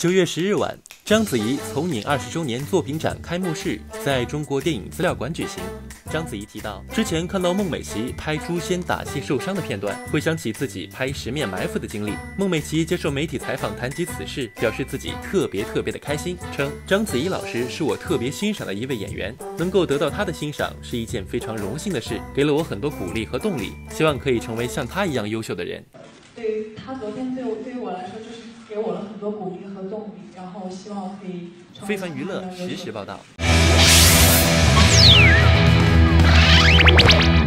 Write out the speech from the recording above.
9月10日晚，章子怡从影20周年作品展开幕式在中国电影资料馆举行。章子怡提到，之前看到孟美岐拍诛仙打戏受伤的片段，回想起自己拍《十面埋伏》的经历。孟美岐接受媒体采访谈及此事，表示自己特别的开心，称章子怡老师是我特别欣赏的一位演员，能够得到她的欣赏是一件非常荣幸的事，给了我很多鼓励和动力，希望可以成为像她一样优秀的人。 对于他昨天对于我来说，就是给我了很多鼓励和动力，然后希望可以成为非凡娱乐实时报道。